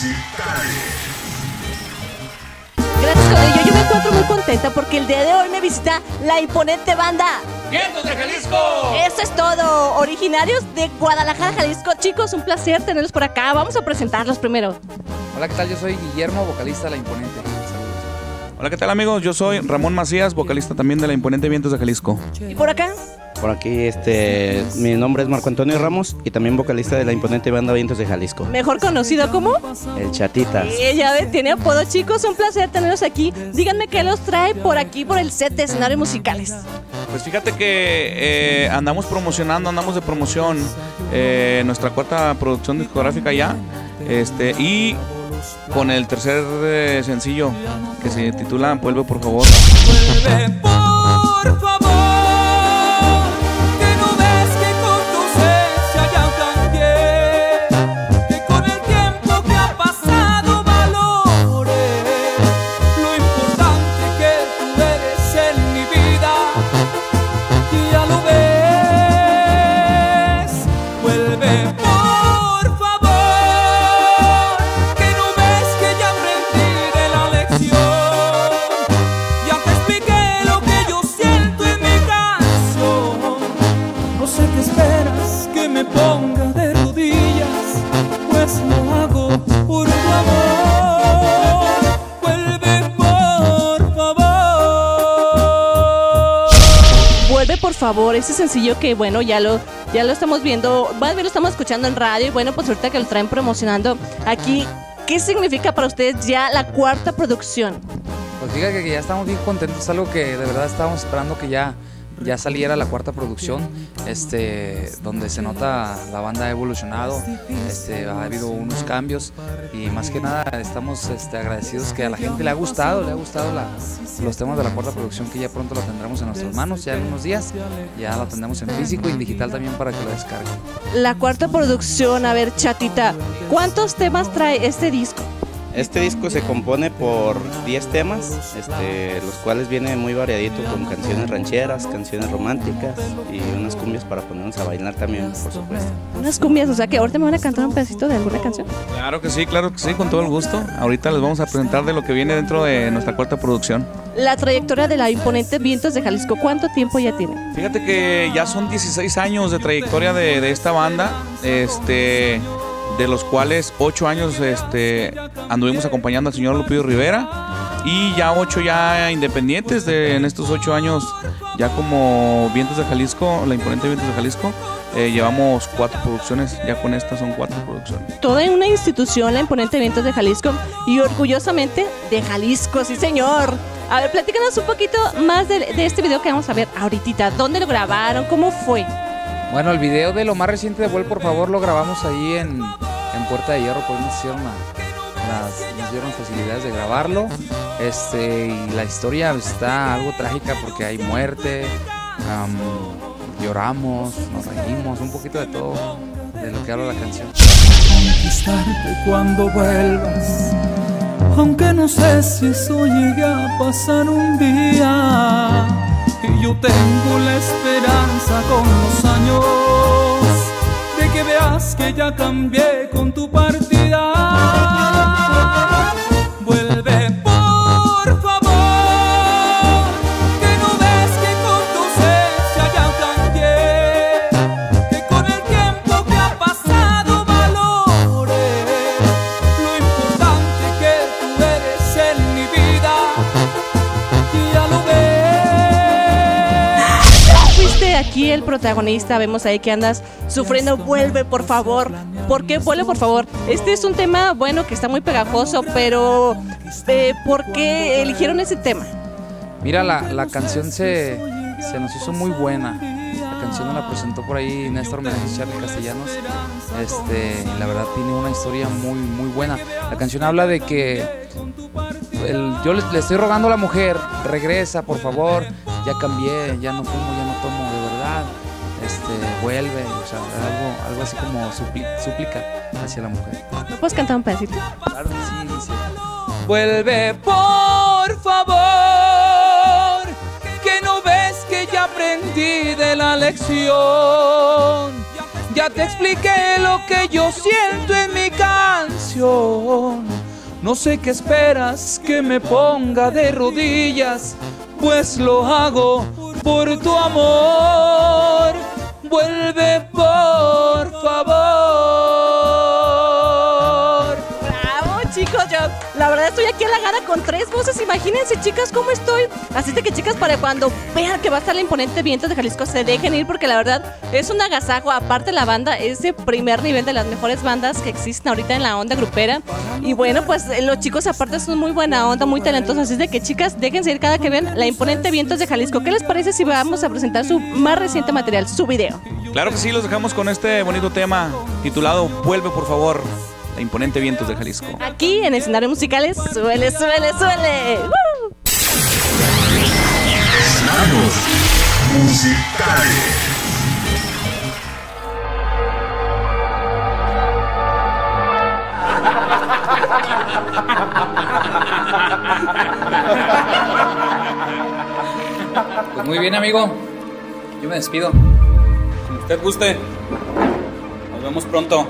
musicales. Gracias, Corrillo. Yo me encuentro muy contenta porque el día de hoy me visita la imponente banda ¡Vientos de Jalisco! Eso es todo, originarios de Guadalajara, Jalisco. Chicos, un placer tenerlos por acá. Vamos a presentarlos primero. Hola, ¿qué tal? Yo soy Guillermo, vocalista de La Imponente. Saludos. Hola, ¿qué tal, amigos? Yo soy Ramón Macías, vocalista también de La Imponente Vientos de Jalisco. ¿Y por acá? Por aquí, mi nombre es Marco Antonio Ramos y también vocalista de la imponente banda Vientos de Jalisco. Mejor conocido como El Chatitas. Ya ven, tiene apodo, chicos. Un placer tenerlos aquí. Díganme qué los trae por aquí, por el set de escenarios musicales. Pues fíjate que andamos promocionando, andamos de promoción nuestra cuarta producción discográfica ya, y con el tercer sencillo que se titula Vuelve por favor. Vuelve por favor. Por favor, ese sencillo que bueno, ya lo estamos viendo, más bien lo estamos escuchando en radio y bueno, pues ahorita que lo traen promocionando aquí, ¿qué significa para ustedes ya la cuarta producción? Pues fíjate que ya estamos bien contentos, es algo que de verdad estábamos esperando que ya saliera la cuarta producción, donde se nota la banda ha evolucionado, ha habido unos cambios y más que nada estamos agradecidos que a la gente le ha gustado los temas de la cuarta producción, que ya pronto lo tendremos en nuestras manos, ya en unos días, ya lo tendremos en físico y en digital también para que lo descarguen. La cuarta producción, a ver, Chatita, ¿cuántos temas trae este disco? Este disco se compone por 10 temas, los cuales viene muy variadito con canciones rancheras, canciones románticas y unas cumbias para ponernos a bailar también, por supuesto. Unas cumbias, o sea que ahorita me van a cantar un pedacito de alguna canción. Claro que sí, con todo el gusto. Ahorita les vamos a presentar de lo que viene dentro de nuestra cuarta producción. La trayectoria de la imponente Vientos de Jalisco, ¿cuánto tiempo ya tiene? Fíjate que ya son 16 años de trayectoria de esta banda, de los cuales 8 años anduvimos acompañando al señor Lupillo Rivera y ya 8 ya independientes en estos 8 años ya como Vientos de Jalisco, la imponente Vientos de Jalisco, llevamos 4 producciones, ya con estas son 4 producciones. Toda una institución, la imponente Vientos de Jalisco y orgullosamente de Jalisco, sí señor. A ver, platícanos un poquito más de este video que vamos a ver ahorita. ¿Dónde lo grabaron? ¿Cómo fue? Bueno, el video de lo más reciente de Vuelve por favor lo grabamos ahí en Puerta de Hierro, pues nos dieron facilidades de grabarlo, y la historia está algo trágica porque hay muerte, lloramos, nos reímos, un poquito de todo de lo que habla la canción. Conquistarte cuando vuelvas, aunque no sé si eso llegue a pasar un día. Y yo tengo la esperanza con los años de que veas que ya cambié con tu partida. Vuelve por favor, que no ves que con tu ausencia ya cambié, que con el tiempo que ha pasado valoré lo importante que tú eres en mi vida. Ya lo ves. Aquí el protagonista, vemos ahí que andas sufriendo. Vuelve por favor. ¿Por qué Vuelve por favor? Este es un tema, bueno, que está muy pegajoso, pero ¿por qué eligieron ese tema? Mira, la canción se nos hizo muy buena. La canción nos la presentó por ahí Néstor Meneses, Charly Castellanos, y la verdad tiene una historia muy, muy buena. La canción habla de que yo le estoy rogando a la mujer, regresa por favor, ya cambié, ya no fumo, ya no tomo, de verdad, vuelve, o sea, algo así como súplica hacia la mujer. ¿Me puedes cantar un pedacito? Claro, sí. Vuelve por favor, que no ves que ya aprendí de la lección Ya te expliqué lo que yo siento en mi canción. No sé qué esperas que me ponga de rodillas, pues lo hago por tu amor. Vuelve por favor. Bravo, chicos, yo la verdad estoy aquí halagada con 3 voces. Imagínense, chicas, cómo estoy. Así de que, chicas, para cuando vean que va a estar la imponente Vientos de Jalisco, se dejen ir, porque la verdad es un agasajo. Aparte, la banda es de primer nivel, de las mejores bandas que existen ahorita en la onda grupera. Y bueno, pues los chicos aparte son muy buena onda, muy talentosos. Así de que, chicas, déjense ir cada que vean la imponente Vientos de Jalisco. ¿Qué les parece si vamos a presentar su más reciente material, su video? Claro que sí, los dejamos con este bonito tema titulado Vuelve por favor, la imponente Vientos de Jalisco. Aquí en Escenarios Musicales, suele, suele, suele. ¡Woo! Escenarios Musicales. Pues muy bien, amigo. Yo me despido. Como usted guste. Nos vemos pronto.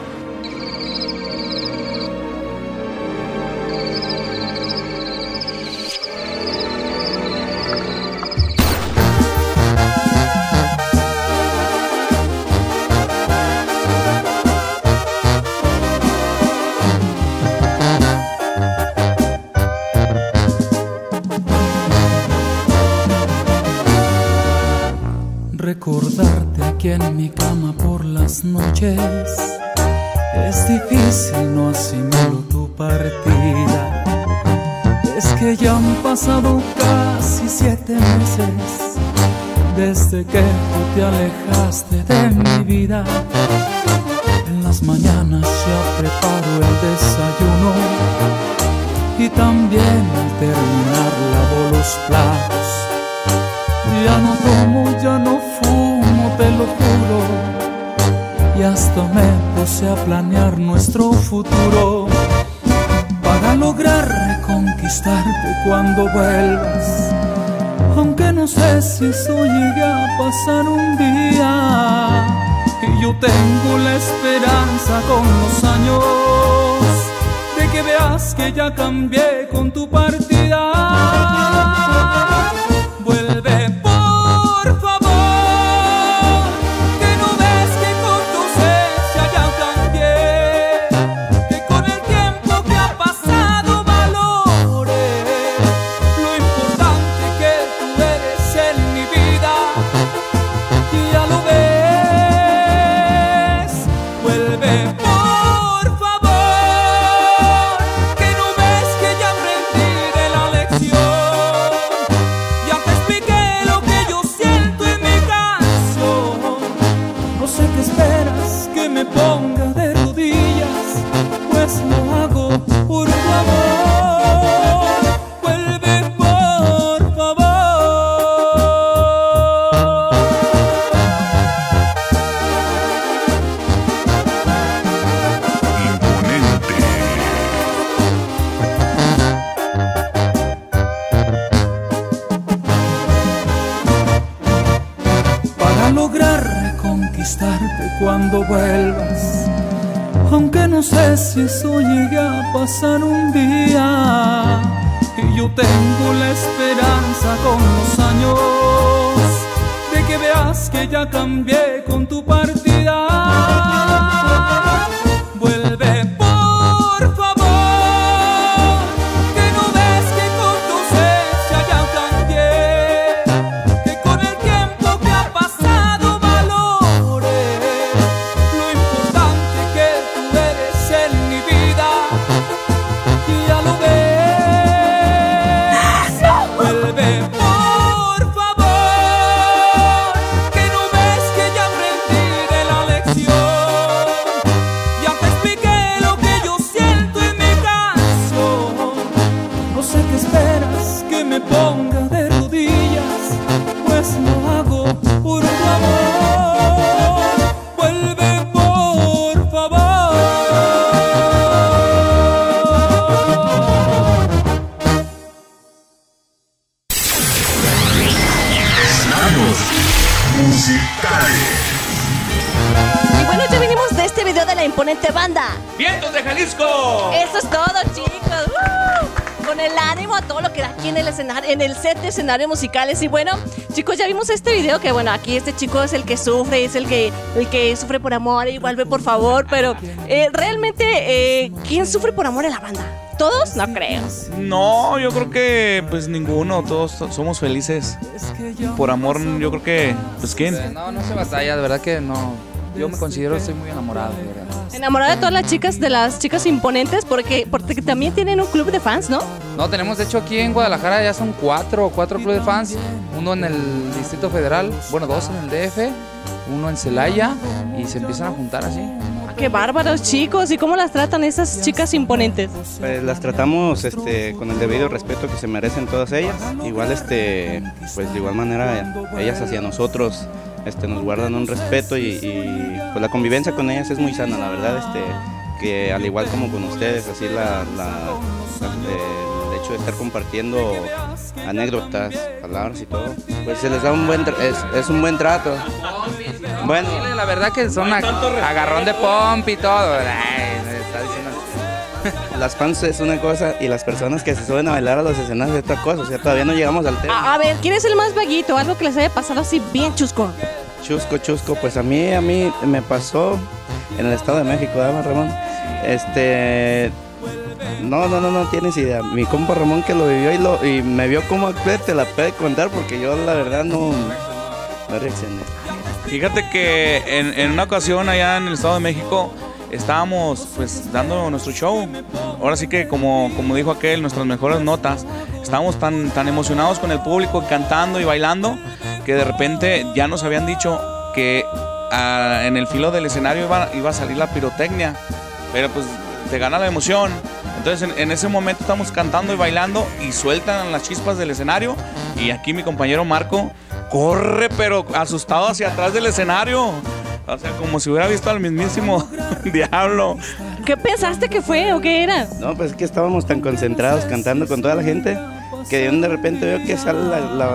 Recordarte aquí en mi cama por las noches, es difícil, no asimilo tu partida. Es que ya han pasado casi 7 meses desde que tú te alejaste de mi vida. En las mañanas ya preparo el desayuno y también al terminar lavo los platos. Ya no tomo, ya no fumo, te lo juro. Y hasta me puse a planear nuestro futuro para lograr reconquistarte cuando vuelvas. Aunque no sé si eso llegue a pasar un día. Y yo tengo la esperanza con los años de que veas que ya cambié con tu partida. Vuelve por favor, que no ves que con tu ausencia ya cambié, que con el tiempo que ha pasado valore lo importante que tú eres en mi vida. Ya lo ves. Vuelve por favor, que no ves que ya aprendí de la lección. Ponga de rodillas, pues lo hago por tu amor. Vuelve por favor. Imponente. Para lograr reconquistarte cuando vuelvas, aunque no sé si eso llegue a pasar un día. Y yo tengo la esperanza con los años de que veas que ya cambié con tu partida. Vuelve por favor, que no ves que con tu ausencia ya cambié, que con el tiempo que ha pasado valore lo importante que tú eres en mi vida. Ya lo ves. Vuelve por favor, que no ves que ya aprendí de la lección. imponente banda. ¡Vientos de Jalisco! Eso es todo, chicos. Con el ánimo a todo lo que da aquí en el escenario, en el set de escenarios musicales. Y bueno, chicos, ya vimos este video que bueno, aquí este chico es el que sufre, es el que sufre por amor, igual ve por favor, pero realmente, ¿quién sufre por amor en la banda? ¿Todos? No creo. No, yo creo que pues ninguno, todos somos felices. Por amor, yo creo que, pues ¿quién? No se batalla, de verdad que no. Yo me considero, estoy muy enamorado, de verdad. Enamorado de todas las chicas imponentes, porque también tienen un club de fans, ¿no? No, tenemos de hecho aquí en Guadalajara ya son cuatro clubes de fans. Uno en el Distrito Federal, bueno, 2 en el DF, uno en Celaya, y se empiezan a juntar así. ¡Qué bárbaros, chicos! ¿Y cómo las tratan esas chicas imponentes? Pues las tratamos con el debido respeto que se merecen todas ellas. Igual pues de igual manera ellas hacia nosotros nos guardan un respeto y pues la convivencia con ellas es muy sana, la verdad, que al igual como con ustedes, así el hecho de estar compartiendo anécdotas, palabras y todo, pues se les da un buen es un buen trato. Bueno, la verdad que son agarrón de pomp y todo. Las fans es una cosa y las personas que se suben a bailar a los escenarios es otra cosa, o sea, todavía no llegamos al tema. A ver, ¿quién es el más vaguito? Algo que les haya pasado así bien chusco. Chusco, pues a mí me pasó en el Estado de México, ¿verdad, Ramón? No tienes idea. Mi compa Ramón que lo vivió y me vio como actué, te la puede contar porque yo la verdad no reaccioné. Fíjate que en una ocasión allá en el Estado de México estábamos pues dando nuestro show. Ahora sí que como dijo aquel, nuestras mejores notas. Estábamos tan emocionados con el público, cantando y bailando, que de repente ya nos habían dicho que en el filo del escenario iba a salir la pirotecnia. Pero pues te gana la emoción. Entonces en ese momento estamos cantando y bailando y sueltan las chispas del escenario. Y aquí mi compañero Marco corre pero asustado hacia atrás del escenario. O sea, como si hubiera visto al mismísimo diablo. ¿Qué pensaste que fue o qué era? No, pues es que estábamos tan concentrados cantando con toda la gente que de repente veo que sale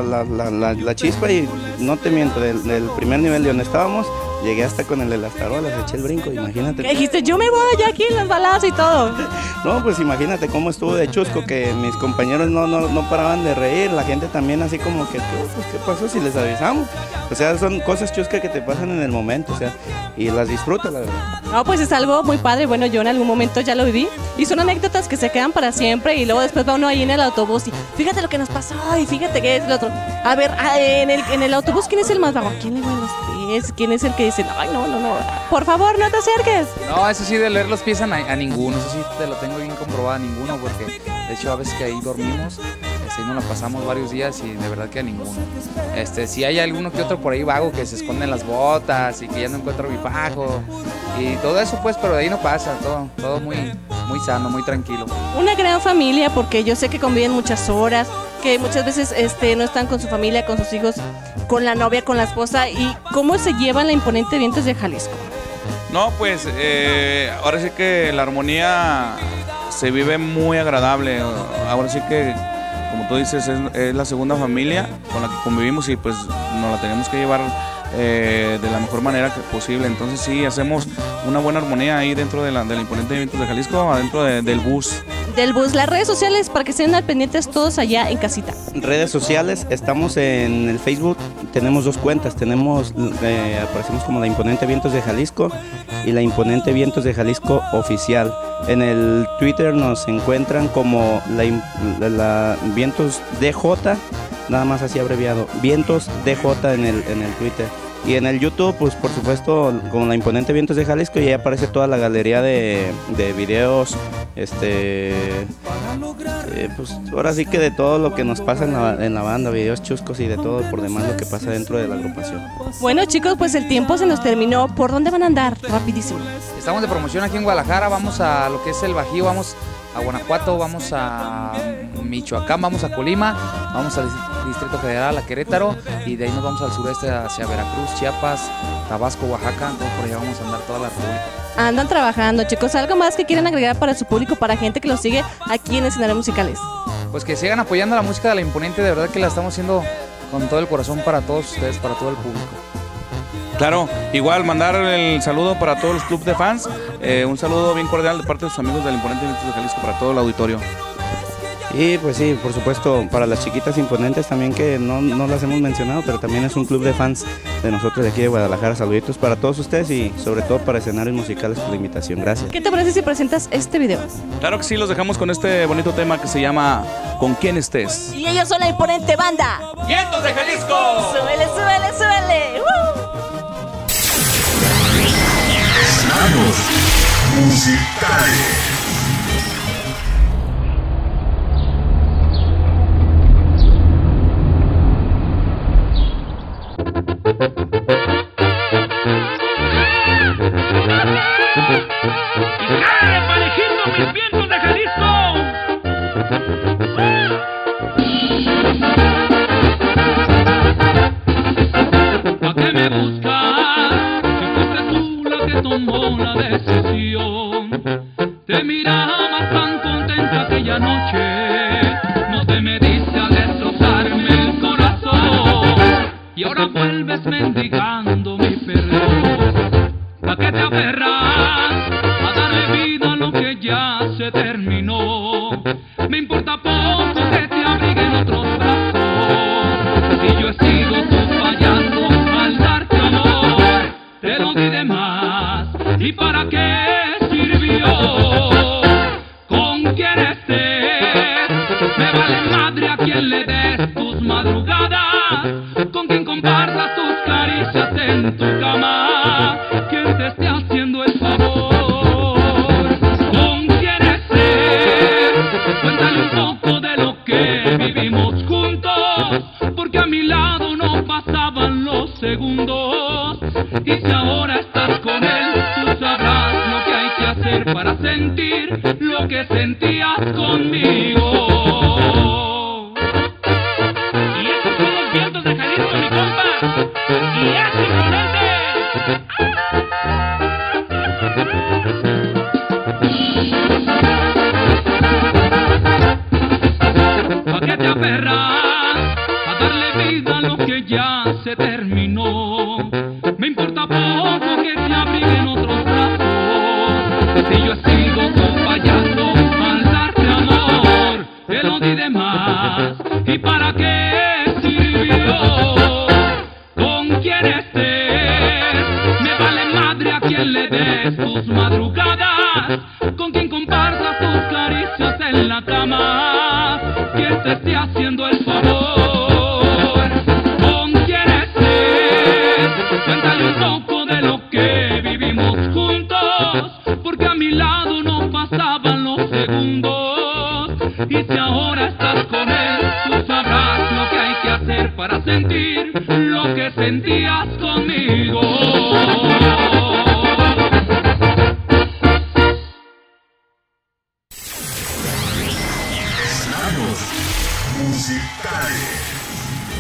la chispa y no te miento, del primer nivel de donde estábamos, llegué hasta con el de las tarolas, eché el brinco, imagínate. ¿Qué dijiste? Yo me voy ya aquí en las balas y todo. No, pues imagínate cómo estuvo de chusco, que mis compañeros no paraban de reír, la gente también así como que, pues, ¿qué pasó si les avisamos? O sea, son cosas chuscas que te pasan en el momento, o sea, y las disfrutas, la verdad. No, pues es algo muy padre, bueno, yo en algún momento ya lo viví, y son anécdotas que se quedan para siempre, y luego después va uno ahí en el autobús, y fíjate lo que nos pasó, y fíjate que es el otro. A ver, en el autobús, ¿quién es el más vago? ¿Quién le va en los pies? ¿Quién es el que dice, ay, no, por favor, no te acerques? No, eso sí, de leer los pies a ninguno, eso sí te lo tengo bien comprobado, a ninguno, porque de hecho a veces que ahí dormimos, ahí nos la pasamos varios días y de verdad que a ninguno. Sí hay alguno que otro por ahí vago que se esconde en las botas y que ya no encuentra bifajo y todo eso pues, pero de ahí no pasa, todo muy sano, muy tranquilo. Una gran familia, porque yo sé que conviven muchas horas, que muchas veces no están con su familia, con sus hijos, con la novia, con la esposa. ¿Y cómo se llevan la imponente Vientos de Jalisco? No, pues ahora sí que la armonía se vive muy agradable. Ahora sí que, como tú dices, es la segunda familia con la que convivimos y pues nos la tenemos que llevar de la mejor manera que posible. Entonces sí, hacemos una buena armonía ahí dentro de la imponente Vientos de Jalisco, adentro del bus. Del bus, las redes sociales para que estén al pendientes todos allá en casita. Redes sociales, estamos en el Facebook, tenemos 2 cuentas, aparecemos como la Imponente Vientos de Jalisco y la Imponente Vientos de Jalisco Oficial. En el Twitter nos encuentran como la Vientos DJ, nada más así abreviado, Vientos DJ en el Twitter. Y en el YouTube, pues por supuesto, con la Imponente Vientos de Jalisco, y ahí aparece toda la galería de videos, pues ahora sí que de todo lo que nos pasa en la banda, videos chuscos y de todo por demás lo que pasa dentro de la agrupación. Bueno chicos, pues el tiempo se nos terminó. ¿Por dónde van a andar? Rapidísimo. Estamos de promoción aquí en Guadalajara, vamos a lo que es el Bajío, vamos a Guanajuato, vamos a Michoacán, vamos a Colima, vamos al Distrito Federal, a Querétaro, y de ahí nos vamos al sureste hacia Veracruz, Chiapas, Tabasco, Oaxaca, entonces por allá vamos a andar toda la república. Andan trabajando, chicos. ¿Algo más que quieran agregar para su público, para gente que los sigue aquí en Escenarios Musicales? Pues que sigan apoyando la música de La Imponente, de verdad que la estamos haciendo con todo el corazón para todos ustedes, para todo el público. Claro, igual mandar el saludo para todos los clubes de fans, un saludo bien cordial de parte de sus amigos del Imponente Vientos de Jalisco para todo el auditorio. Y pues sí, por supuesto, para las chiquitas imponentes también que no las hemos mencionado, pero también es un club de fans de nosotros de aquí de Guadalajara. Saluditos para todos ustedes y sobre todo para escenarios musicales por la invitación. Gracias. ¿Qué te parece si presentas este video? Claro que sí, los dejamos con este bonito tema que se llama Con Quien Estés. Y ellos son la imponente banda. ¡Vientos de Jalisco! ¡Súbele, súbele, súbele! Musicales. Mis vientos de Jalisco. ¿Pa' qué me buscas? Si fuiste tú la que tomó la decisión. Te mirabas tan contenta aquella noche. No te mediste a destrozarme el corazón. Y ahora vuelves mendigando mi perdón. ¿Pa' qué te aferras a darle vida a lo que ya se terminó? Me importa poco que te abrigue en otros brazos. Si yo he sido tu payaso al darte amor, te lo di de más. ¿Y para qué sirvió? ¿Con quién estés? Me vale madre a quien le des tus madrugadas. Con quien compartas tus caricias en tu cama. ¿Quién te esté haciendo el favor? ¿Con quién estés? Cuéntale un poco de lo que vivimos juntos, porque a mi lado no pasaban los segundos. Y si ahora estás con él, tú sabrás lo que hay que hacer para sentir lo que sentías conmigo. Y estos son los vientos de Jalisco, mi compa. Y es imponente. ¿Pa' qué te aferras a darle vida a lo que ya se terminó? Me importa poco que te abriguen otros brazos. Si yo he sido tu payaso al darte amor, te lo di de más. ¿Y para qué sirvió? ¿Con quién estés? Me vale madre a quien le des tus madrugadas. Con quien compartas tus caricias en la cama. ¿Quién te esté haciendo el favor? ¿Con quién estés? Cuéntale un poco de lo que vivimos juntos, porque a mi lado no pasaban los segundos. Y si ahora estás con él, tú sabrás lo que hay que hacer para sentir lo que sentías conmigo. Musicales.